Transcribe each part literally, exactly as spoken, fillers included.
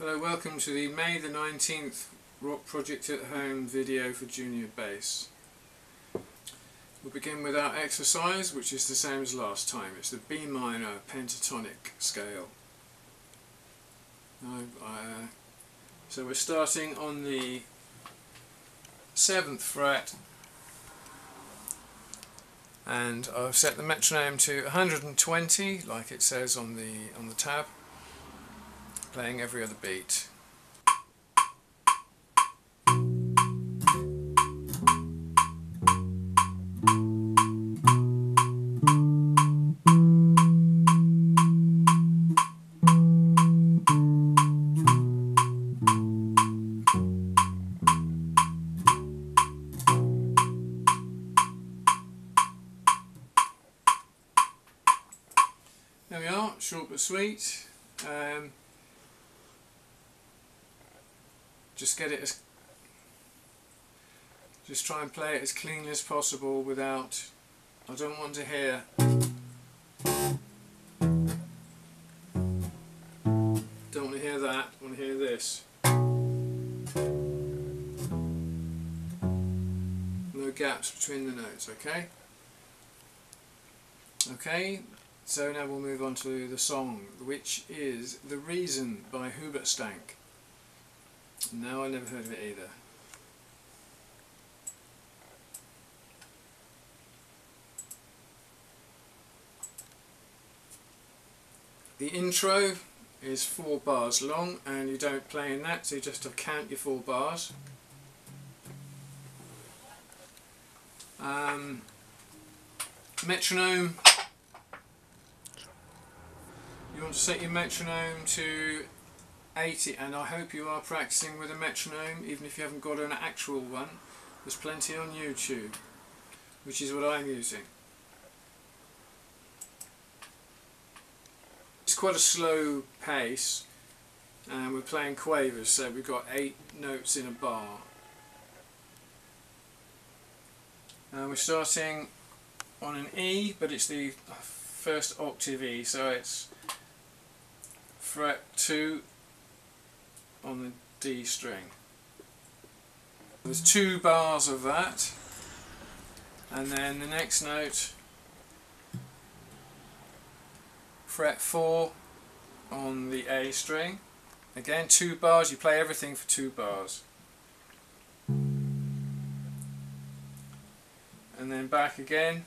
Hello, welcome to the May the nineteenth Rock Project at Home video for junior bass. We'll begin with our exercise, which is the same as last time. It's the B minor pentatonic scale. Uh, uh, so we're starting on the seventh fret, and I've set the metronome to one hundred twenty, like it says on the on the tab, playing every other beat. There we are, short but sweet. Um, just get it as, just try and play it as cleanly as possible without, I don't want to hear don't want to hear that, I want to hear this. No gaps between the notes, okay? Okay. So now we'll move on to the song, which is The Reason by Hubert Stank. No, I never heard of it either. The intro is four bars long, and you don't play in that, so you just have to count your four bars. Um, metronome. You want to set your metronome to eighty, and I hope you are practicing with a metronome, even if you haven't got an actual one. There's plenty on YouTube, which is what I'm using. It's quite a slow pace, and we're playing quavers, so we've got eight notes in a bar. And we're starting on an E, but it's the first octave E, so it's fret two on the D string. There's two bars of that, and then the next note, fret four on the A string. Again, two bars, you play everything for two bars. And then back again.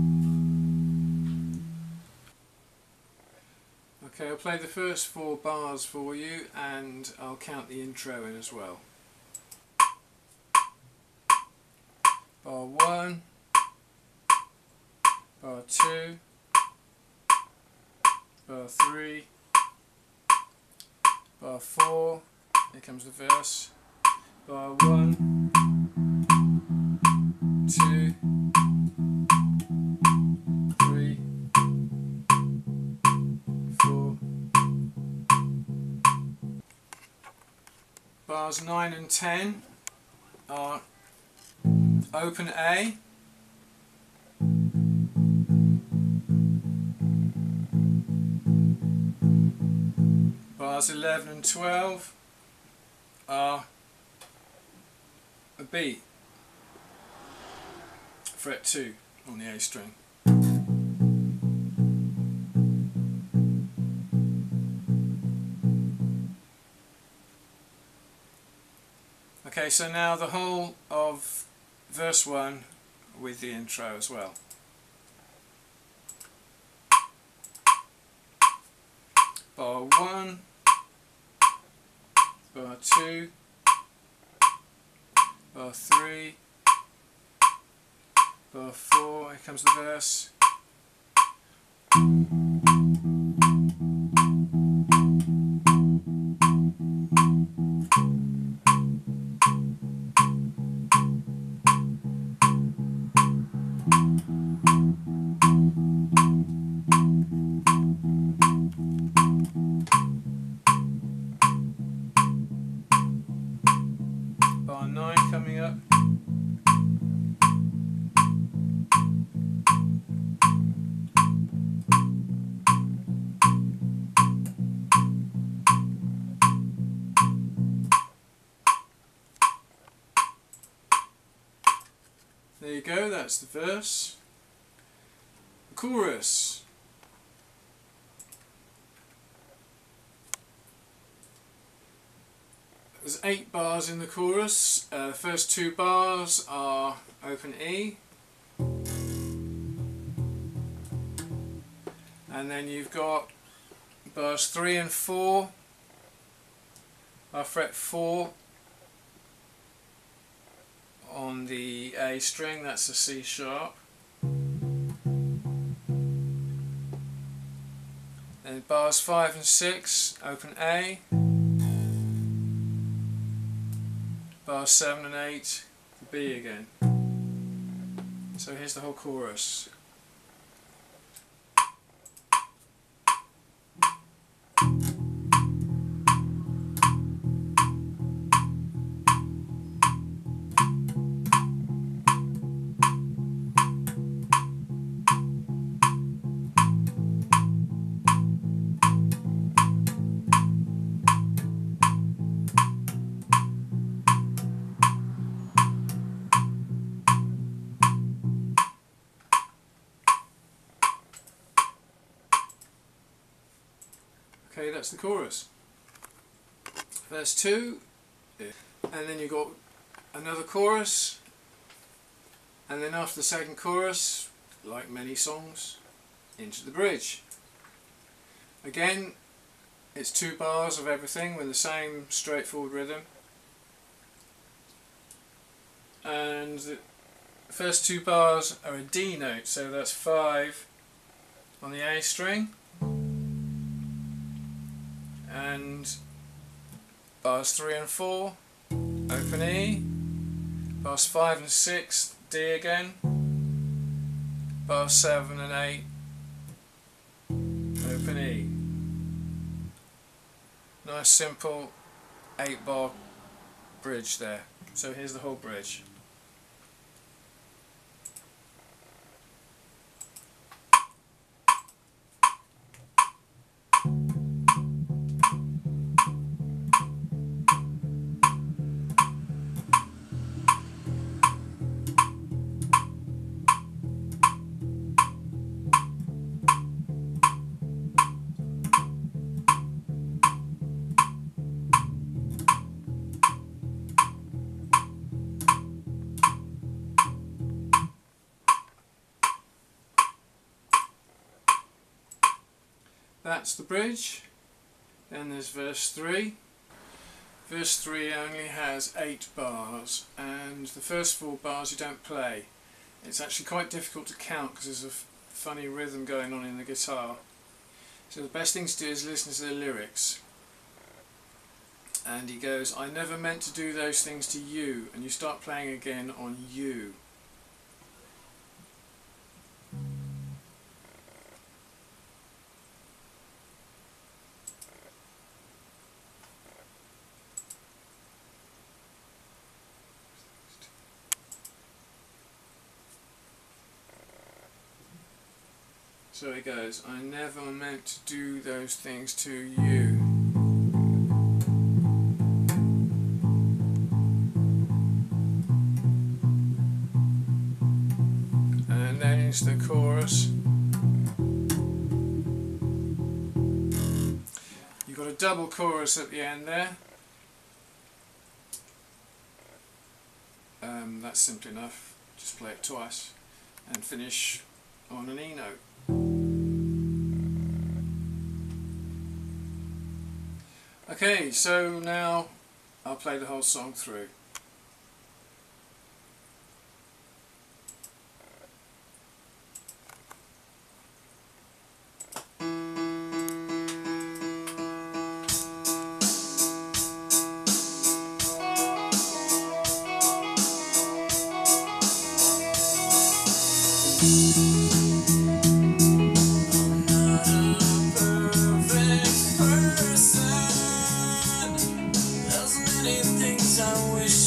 Okay, I'll play the first four bars for you, and I'll count the intro in as well. Bar one, bar two, bar three, bar four, here comes the verse, bar one, two, three, four. Bars nine and ten are open A, bars eleven and twelve are a B, fret two on the A string. Okay, so now the whole of verse one with the intro as well. Bar one, bar two, bar three, bar four, here comes the verse. Bar nine coming up. that's the verse. The chorus. There's eight bars in the chorus. Uh, the first two bars are open E. And then you've got bars three and four are fret four on the A string, that's a C sharp. Then bars five and six, open A. Bars seven and eight, B again. So here's the whole chorus. Okay, that's the chorus. Verse two, and then you've got another chorus, and then after the second chorus, like many songs, into the bridge. Again, it's two bars of everything with the same straightforward rhythm, and the first two bars are a D note, so that's five on the A string. And bars three and four, open E. Bars five and six, D again. Bars seven and eight, open E. Nice simple eight bar bridge there. So here's the whole bridge. That's the bridge. Then there's verse three. Verse three only has eight bars, and the first four bars you don't play. It's actually quite difficult to count because there's a f funny rhythm going on in the guitar. So the best thing to do is listen to the lyrics. And he goes, "I never meant to do those things to you," and you start playing again on you. So it goes, "I never meant to do those things to you." And then it's the chorus. You've got a double chorus at the end there. Um, that's simple enough. Just play it twice and finish on an E note. Okay, so now I'll play the whole song through. I wish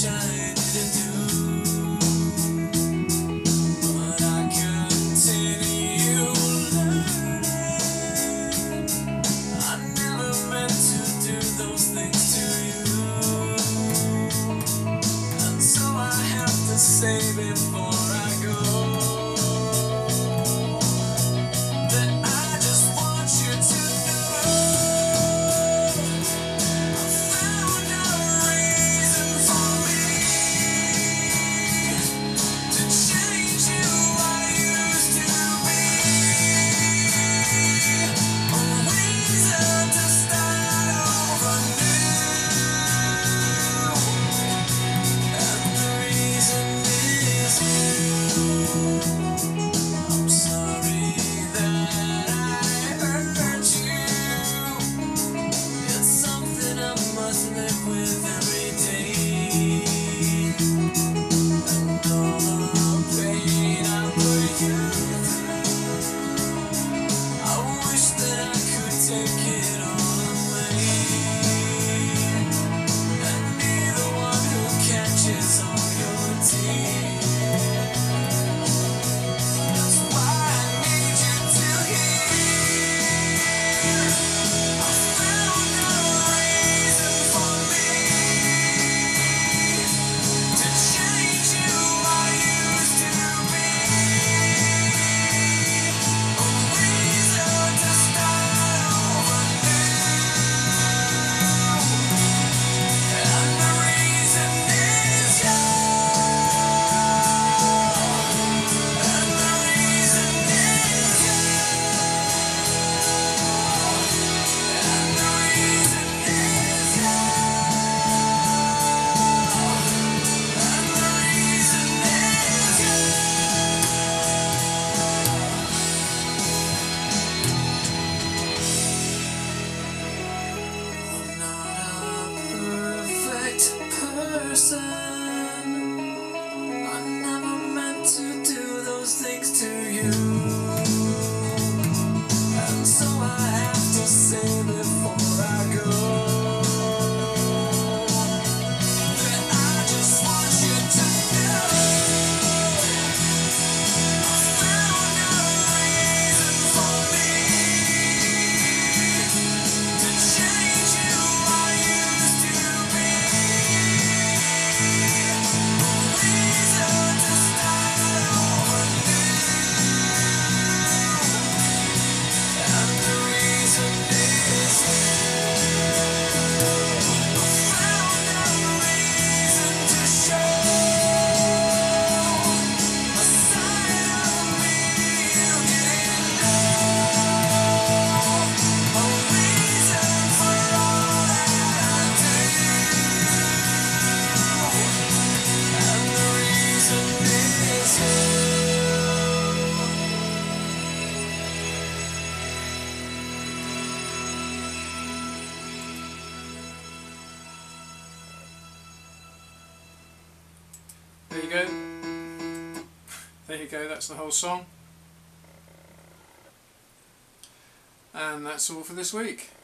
There you go. There you go, that's the whole song. And that's all for this week.